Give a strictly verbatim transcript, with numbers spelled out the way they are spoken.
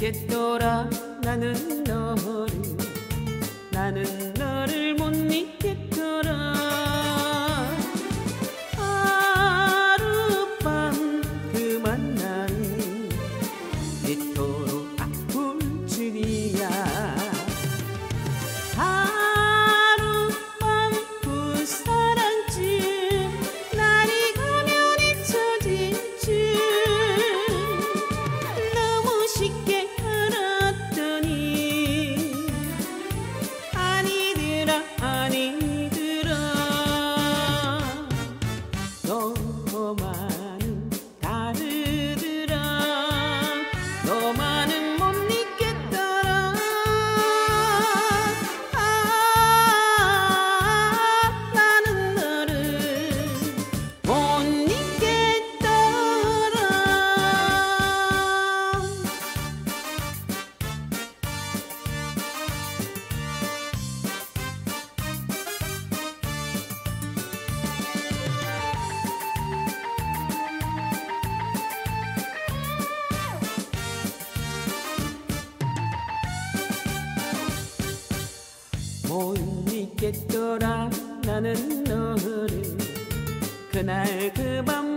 잊겠더라 나는 너를 나는 너를 못 잊겠더라. 하룻밤 그 만남이 이토록 아플 줄이야. 하룻밤 그 사랑쯤 날이 가면 잊혀질 줄 너무 쉽게 알았더니 아니더라 아니더라. 너만은 다르더라. 너만은 못 잊겠더라. 아, 나는 너를 못 잊겠더라. 못 잊겠더라 나는 너를 그날 그 밤